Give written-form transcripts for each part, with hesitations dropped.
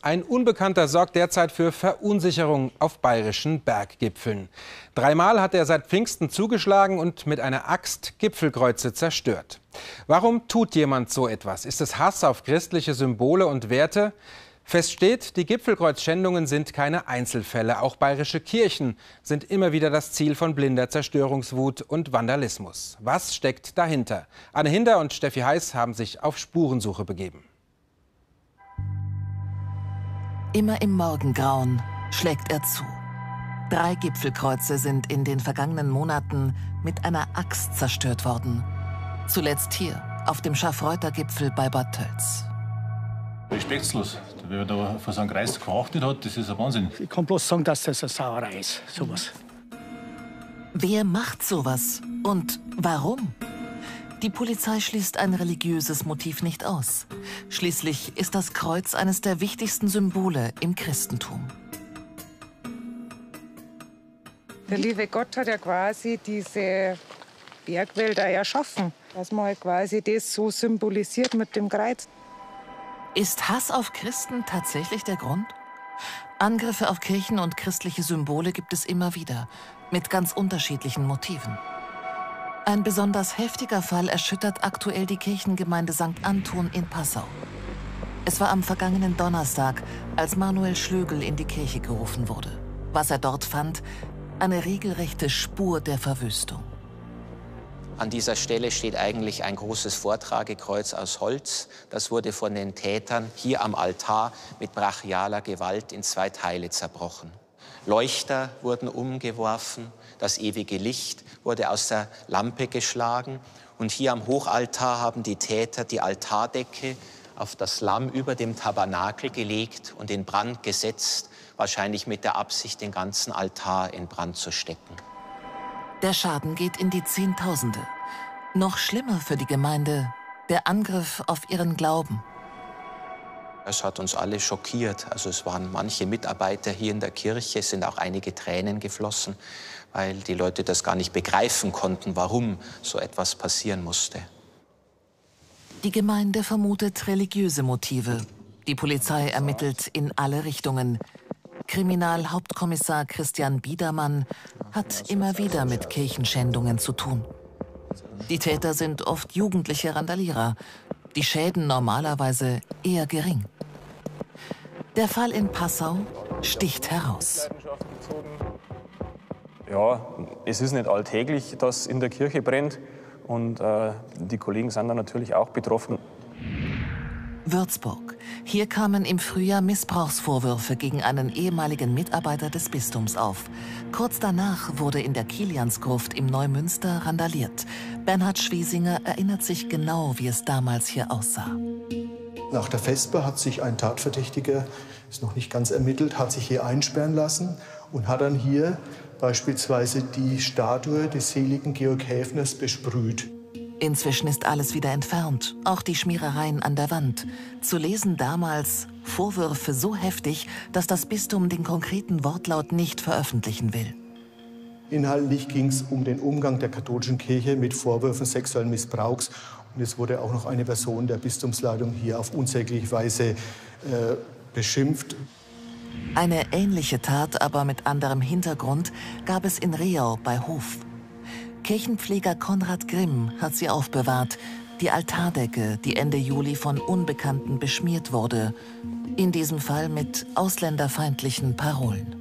Ein Unbekannter sorgt derzeit für Verunsicherung auf bayerischen Berggipfeln. Dreimal hat er seit Pfingsten zugeschlagen und mit einer Axt Gipfelkreuze zerstört. Warum tut jemand so etwas? Ist es Hass auf christliche Symbole und Werte? Fest steht, die Gipfelkreuzschändungen sind keine Einzelfälle. Auch bayerische Kirchen sind immer wieder das Ziel von blinder Zerstörungswut und Vandalismus. Was steckt dahinter? Anne Hinder und Steffi Heiß haben sich auf Spurensuche begeben. Immer im Morgengrauen schlägt er zu. 3 Gipfelkreuze sind in den vergangenen Monaten mit einer Axt zerstört worden. Zuletzt hier, auf dem Scharfreuter-Gipfel bei Bad Tölz. Respektlos. Wer da vor so einem Kreis geachtet hat, das ist ein Wahnsinn. Ich kann bloß sagen, dass das eine Sauerei ist, sowas. Wer macht sowas und warum? Die Polizei schließt ein religiöses Motiv nicht aus. Schließlich ist das Kreuz eines der wichtigsten Symbole im Christentum. Der liebe Gott hat ja quasi diese Bergwälder erschaffen, dass man halt quasi das so symbolisiert mit dem Kreuz. Ist Hass auf Christen tatsächlich der Grund? Angriffe auf Kirchen und christliche Symbole gibt es immer wieder, mit ganz unterschiedlichen Motiven. Ein besonders heftiger Fall erschüttert aktuell die Kirchengemeinde St. Anton in Passau. Es war am vergangenen Donnerstag, als Manuel Schlögl in die Kirche gerufen wurde. Was er dort fand, eine regelrechte Spur der Verwüstung. An dieser Stelle steht eigentlich ein großes Vortragekreuz aus Holz. Das wurde von den Tätern hier am Altar mit brachialer Gewalt in 2 Teile zerbrochen. Leuchter wurden umgeworfen, das ewige Licht wurde aus der Lampe geschlagen. Und hier am Hochaltar haben die Täter die Altardecke auf das Lamm über dem Tabernakel gelegt und in Brand gesetzt, wahrscheinlich mit der Absicht, den ganzen Altar in Brand zu stecken. Der Schaden geht in die Zehntausende. Noch schlimmer für die Gemeinde, der Angriff auf ihren Glauben. Es hat uns alle schockiert. Also es waren manche Mitarbeiter hier in der Kirche, es sind auch einige Tränen geflossen, weil die Leute das gar nicht begreifen konnten, warum so etwas passieren musste. Die Gemeinde vermutet religiöse Motive. Die Polizei ermittelt in alle Richtungen. Kriminalhauptkommissar Christian Biedermann hat immer wieder mit Kirchenschändungen zu tun. Die Täter sind oft jugendliche Randalierer, die Schäden normalerweise eher gering. Der Fall in Passau sticht heraus. Ja, es ist nicht alltäglich, dass in der Kirche brennt und die Kollegen sind da natürlich auch betroffen. Würzburg. Hier kamen im Frühjahr Missbrauchsvorwürfe gegen einen ehemaligen Mitarbeiter des Bistums auf. Kurz danach wurde in der Kiliansgruft im Neumünster randaliert. Bernhard Schwesinger erinnert sich genau, wie es damals hier aussah. Nach der Vesper hat sich ein Tatverdächtiger, ist noch nicht ganz ermittelt, hat sich hier einsperren lassen und hat dann hier beispielsweise die Statue des seligen Georg Häfners besprüht. Inzwischen ist alles wieder entfernt, auch die Schmierereien an der Wand. Zu lesen damals Vorwürfe so heftig, dass das Bistum den konkreten Wortlaut nicht veröffentlichen will. Inhaltlich ging es um den Umgang der katholischen Kirche mit Vorwürfen sexuellen Missbrauchs. Und es wurde auch noch eine Person der Bistumsleitung hier auf unsägliche Weise beschimpft. Eine ähnliche Tat, aber mit anderem Hintergrund, gab es in Reau bei Hof. Kirchenpfleger Konrad Grimm hat sie aufbewahrt, die Altardecke, die Ende Juli von Unbekannten beschmiert wurde, in diesem Fall mit ausländerfeindlichen Parolen.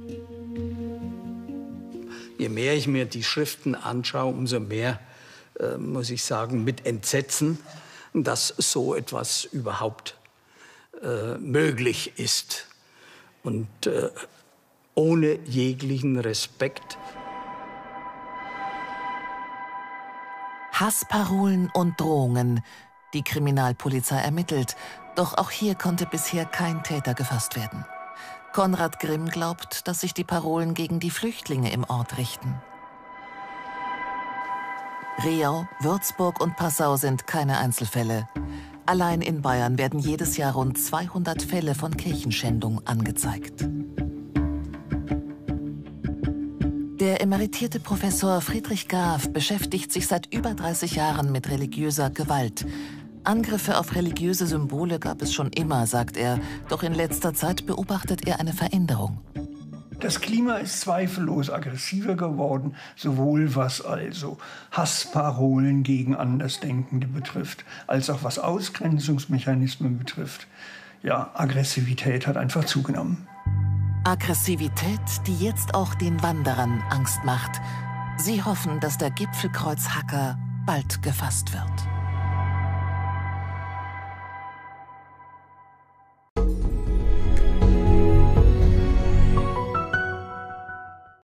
Je mehr ich mir die Schriften anschaue, umso mehr, muss ich sagen, mit Entsetzen, dass so etwas überhaupt möglich ist. Und ohne jeglichen Respekt. Hassparolen und Drohungen. Die Kriminalpolizei ermittelt, doch auch hier konnte bisher kein Täter gefasst werden. Konrad Grimm glaubt, dass sich die Parolen gegen die Flüchtlinge im Ort richten. Reau, Würzburg und Passau sind keine Einzelfälle. Allein in Bayern werden jedes Jahr rund 200 Fälle von Kirchenschändung angezeigt. Der emeritierte Professor Friedrich Graf beschäftigt sich seit über 30 Jahren mit religiöser Gewalt. Angriffe auf religiöse Symbole gab es schon immer, sagt er. Doch in letzter Zeit beobachtet er eine Veränderung. Das Klima ist zweifellos aggressiver geworden, sowohl was also Hassparolen gegen Andersdenkende betrifft, als auch was Ausgrenzungsmechanismen betrifft. Ja, Aggressivität hat einfach zugenommen. Aggressivität, die jetzt auch den Wanderern Angst macht. Sie hoffen, dass der Gipfelkreuzhacker bald gefasst wird.